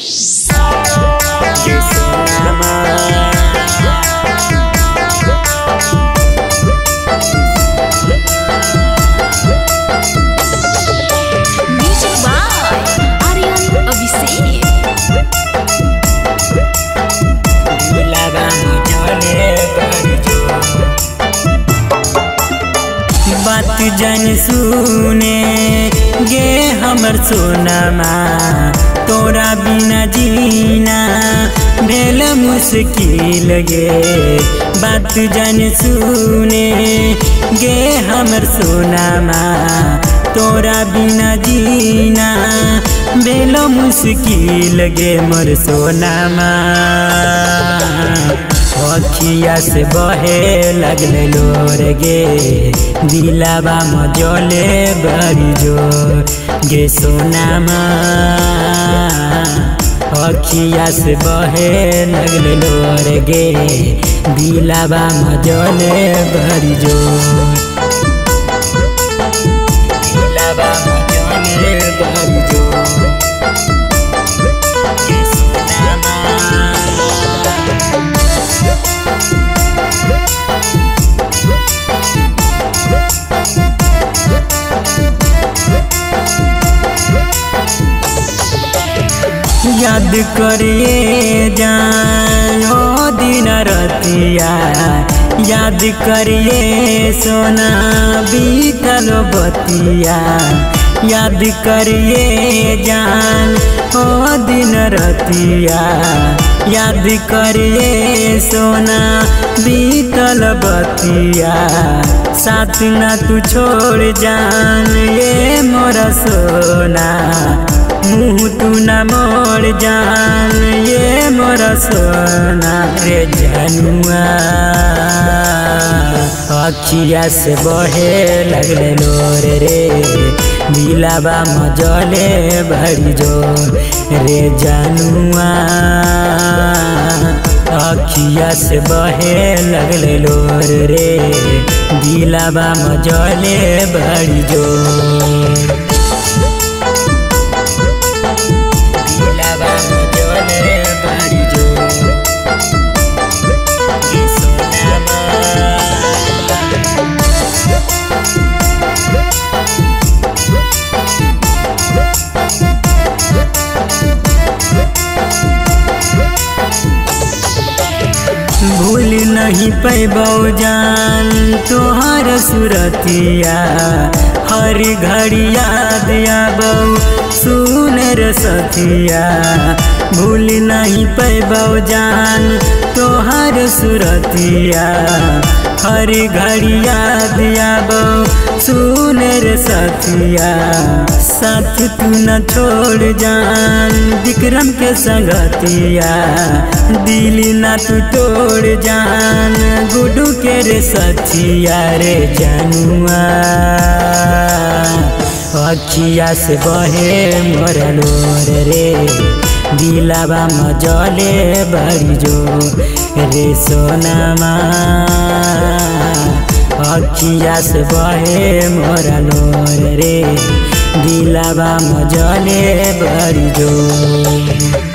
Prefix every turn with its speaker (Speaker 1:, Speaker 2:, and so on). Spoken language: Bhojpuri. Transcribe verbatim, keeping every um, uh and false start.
Speaker 1: बात जन सुने गे हमर सोनमा, तोरा बिना जीना भेल मुश्किल गे। बात जन सुने गे हमर सोनमा, तोरा बिना जीना भेल मुश्किल गे मोर सोनमा। अखिया से बहे लगले लोर गे, दिलावा में जले बड़ी जोर गे सोनामा। अखिया से बहे लगले लोर गे, दिलावा में जले बड़ी जोर, दिलावा में जले बड़ी जोर गे सोनामा। याद करिए जान ओ दिन रतिया, याद करिए सोना बीतल बतिया। याद करिए जान ओ दिन रतिया, याद करिए सोना बीतल बतिया। साथ ना तू छोड़ जान ये मोरा सोना, मुँह तू न मोड़ जान ये मोरा सोना रे जनुआ। अखिया से बहे लगले लोर रे, दिलावा में जले बड़ी जोर रे जनुआ। अखिया से बहे लगले लोर रे, दिलावा में जले बड़ी जोर। भूल नहीं पैबौ जान तोहर सुरतिया, हर घड़ी याद आबौ सुन रे सखिया। भूल नहीं पैबौ जान तोहर सुरतिया, हर घड़ी याद आबौ सुन रे सखिया। साथ तू न छोड़ जान विक्रम के संगतिया, दिल ना तू तोड़ जान गुडू के रे सखिया रे जनुआ। अखिया से बहे मोर लोर रे, दिलावा में जले बड़ी जोर रे सोनामा। अखिया से बहे मोर लोर रे, दिलावा में जले बड़ी जोर।